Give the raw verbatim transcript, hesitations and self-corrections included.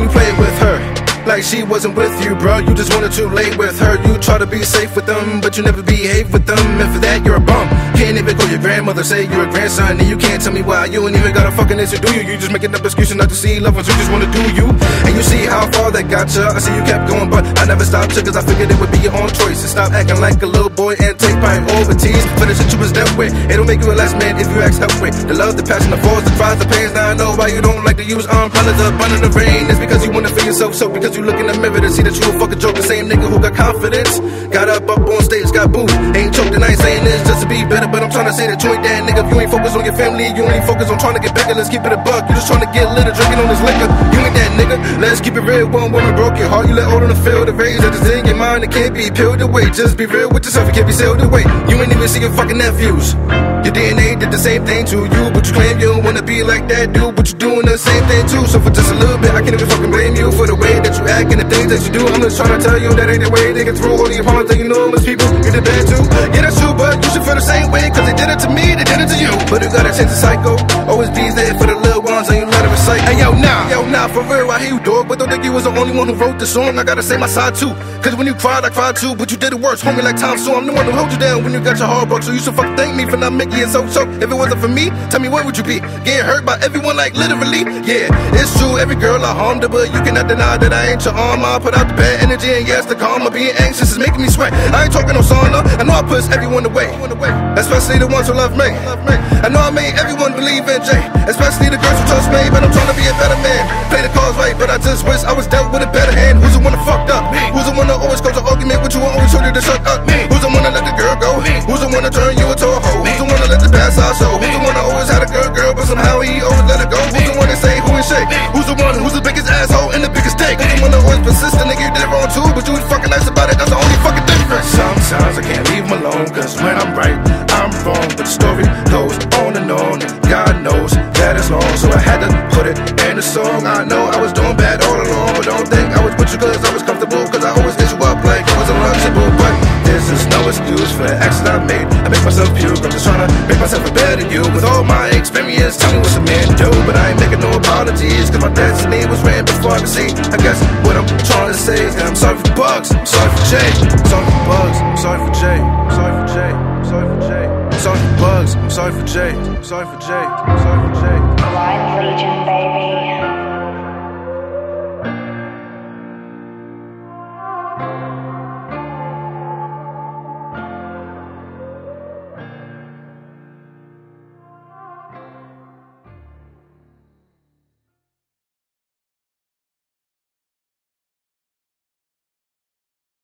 you played with her like she wasn't with you, bro. You just wanted to lay with her. You try to be safe with them, but you never behave with them. And for that, you're a bum. Can't even call your grandmother, say you're a grandson. And you can't tell me why you ain't even got a fucking answer, do you? You just making up excuses not to see loved ones who just wanna do you. And you see how far that got ya. I see you kept going, but I never stopped you, cause I figured it would be your own choice. And stop acting like a little boy and take pride over tease. For the shit you was dealt with, it'll make you a less man if you ask help with. The love, the passion, the falls, the cries, the pains. Now I know why you don't like to use umbrellas up under the rain. It's because you wanna feel yourself so, because you look in the mirror to see that you a fucking joke. The same nigga who got confidence got up up on stage, got booed. Ain't choked, and I ain't saying this just to be better, but I'm trying to say that you ain't that nigga. If you ain't focused on your family, you ain't focused on trying to get bigger. Let's keep it a buck. You just trying to get lit or drinking on this liquor. You ain't that nigga. Let's keep it real. One woman broke your heart. You let all on the field. The rage that is in your mind, it can't be peeled away. Just be real with yourself. It can't be sealed away. You ain't even see your fucking nephews. Your D N A did the same thing to you, but you claim you don't wanna be like that dude, but you doing the same thing too. So for just a little bit, I can't even fucking blame you for the way that you act and the things that you do. I'm just trying to tell you that ain't the way they get through all the opponents that you know most people. You did bad too. Yeah, that's true, but you should feel the same way, cause they did it to me, they did it to you. But you gotta change the cycle. Always be there for the little ones and you let it recite. Hey yo, nah, yo, nah, for real, I hear you, dog, but don't think you was the only one who wrote the song. I gotta say my side too, cause when you cried, I cried too, but you did it worse, homie, like Tom. So I'm the one who hold you down when you got your heart broke. So you should fucking thank me for not making it so so. If it wasn't for me, tell me where would you be? Getting hurt by everyone, like literally. Yeah, it's true, every girl I harmed her, but you cannot deny that I ain't your arm. I put out the bad energy, and yes, the karma. Being anxious is making me sweat. I ain't talking no sauna. I know I push everyone away, especially the ones who love me. I know I made everyone believe in Jay, especially the girls who trust me. But I'm trying to be a better man, play the cards right, but I just wish I was dealt with a better hand. Who's the one that fucked up? Who's the one that always goes to argument with you and always told you to shut up? Who's the one that let the girl go? Who's the one that turn you into a hoe? Who's the one that let the past out show? Who's the one that always had a good girl, but somehow he always let her go? Who's the one that say who is shake? Who's the one who's the biggest asshole and the biggest dick? Who's the one that always persistent, nigga, you did it wrong too, but you was fucking nice about it, that's the only fucking difference. Sometimes I can't leave him alone, cause when I'm right, I'm wrong. But the story goes on and on, and God knows that it's long, so I had to put it in a song. I know I was doing bad all along, but don't think I was with you cause I was comfortable, cause I always did you up like it was untouchable. But this is no excuse for the actions I made. I make myself puke, I'm just trying to make myself a better you. With all my experience, tell me what's a man to do, but I ain't making no apologies, cause my destiny was written before I could see. I guess what I'm trying to say is that I'm sorry for bugs, I'm sorry for Jay, I'm sorry for bugs, I'm sorry for Jay, I'm sorry for Jay, I'm sorry for Jay, I'm sorry for bugs, I'm sorry for Jay, I'm sorry for Jay, I'm sorry for Jay. Blind Legion, baby.